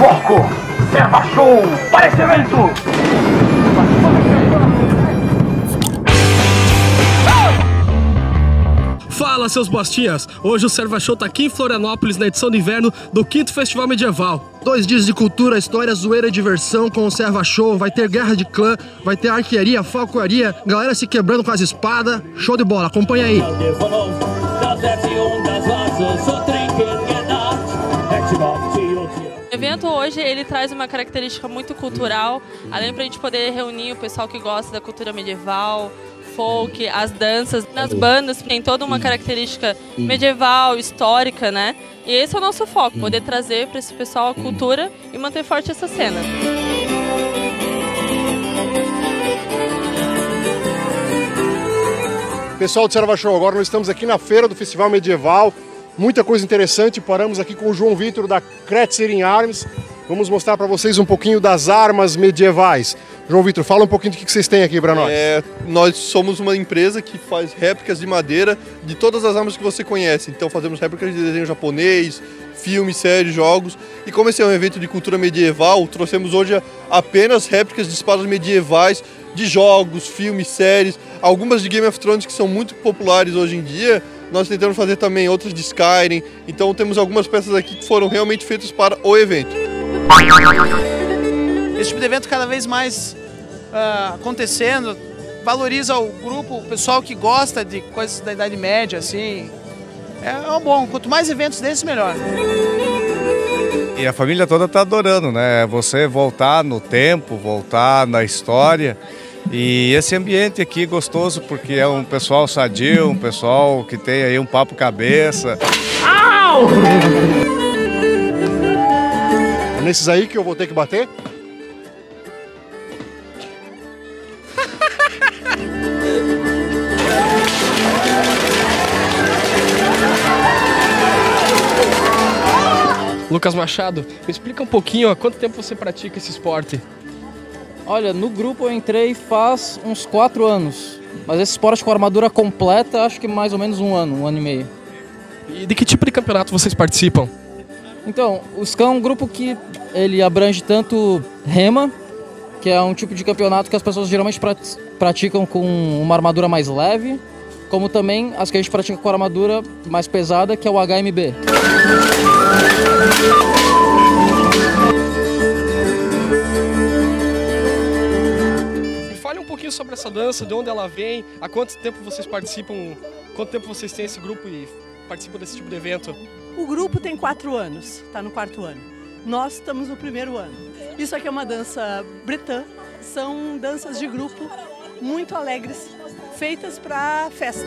Foco! Serva Show para esse evento! Fala, seus bostinhas! Hoje o Serva Show tá aqui em Florianópolis na edição de inverno do 5º Festival Medieval. 2 dias de cultura, história, zoeira e diversão com o Serva Show. Vai ter guerra de clã, vai ter arquearia, falcoaria, galera se quebrando com as espadas. Show de bola, acompanha aí. O evento hoje ele traz uma característica muito cultural, além pra gente poder reunir o pessoal que gosta da cultura medieval, folk, as danças, nas bandas tem toda uma característica medieval, histórica, né? E esse é o nosso foco, poder trazer para esse pessoal a cultura e manter forte essa cena. Pessoal do Serva Show, agora nós estamos aqui na feira do Festival Medieval. Muita coisa interessante, paramos aqui com o João Vitor da Kretzer Arms. Vamos mostrar para vocês um pouquinho das armas medievais. João Vitor, fala um pouquinho do que vocês têm aqui para nós. Nós somos uma empresa que faz réplicas de madeira de todas as armas que você conhece. Então fazemos réplicas de desenho japonês, filmes, séries, jogos. E como esse é um evento de cultura medieval, trouxemos hoje apenas réplicas de espadas medievais de jogos, filmes, séries. Algumas de Game of Thrones que são muito populares hoje em dia. Nós tentamos fazer também outras de Skyrim. Então temos algumas peças aqui que foram realmente feitas para o evento. Esse tipo de evento cada vez mais acontecendo, valoriza o grupo, o pessoal que gosta de coisas da Idade Média, assim. É bom, quanto mais eventos desses, melhor. E a família toda está adorando, né? Você voltar no tempo, voltar na história. E esse ambiente aqui gostoso, porque é um pessoal sadio, um pessoal que tem aí um papo cabeça. Au! É nesses aí que eu vou ter que bater? Lucas Machado, me explica um pouquinho há quanto tempo você pratica esse esporte? Olha, no grupo eu entrei faz uns 4 anos, mas esse esporte com armadura completa acho que mais ou menos um ano e meio. E de que tipo de campeonato vocês participam? Então, o SCAN é um grupo que ele abrange tanto rema, que é um tipo de campeonato que as pessoas geralmente praticam com uma armadura mais leve, como também as que a gente pratica com armadura mais pesada, que é o HMB. Me fale um pouquinho sobre essa dança, de onde ela vem, há quanto tempo vocês participam, quanto tempo vocês têm esse grupo e participam desse tipo de evento? O grupo tem 4 anos, está no 4º ano. Nós estamos no 1º ano. Isso aqui é uma dança bretã, são danças de grupo muito alegres, feitas para festa.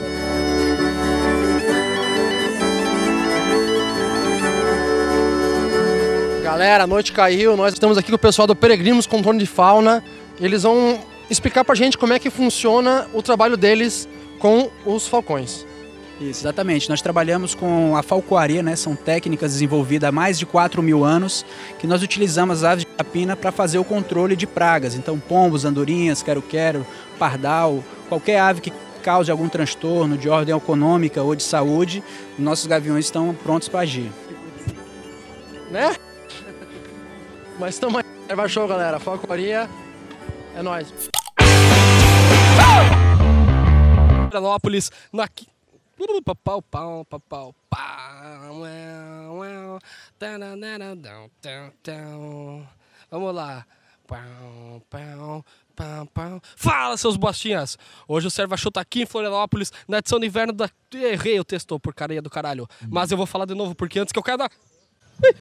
Galera, a noite caiu, nós estamos aqui com o pessoal do Peregrinos Contorno de Fauna. Eles vão explicar pra gente como é que funciona o trabalho deles com os falcões. Isso, exatamente. Nós trabalhamos com a falcoaria, né? São técnicas desenvolvidas há mais de 4.000 anos, que nós utilizamos as aves de rapina para fazer o controle de pragas. Então, pombos, andorinhas, quero-quero, pardal, qualquer ave que cause algum transtorno de ordem econômica ou de saúde, os nossos gaviões estão prontos para agir. Né? Mas estamos aí, Serva Show, galera. Falcoaria, é nóis. Florianópolis, na... Vamos lá. Fala, seus bostinhas! Hoje o Serva Show tá aqui em Florianópolis na edição de inverno da... Errei o texto, porcaria do caralho. Mas eu vou falar de novo, porque antes que eu quero dar...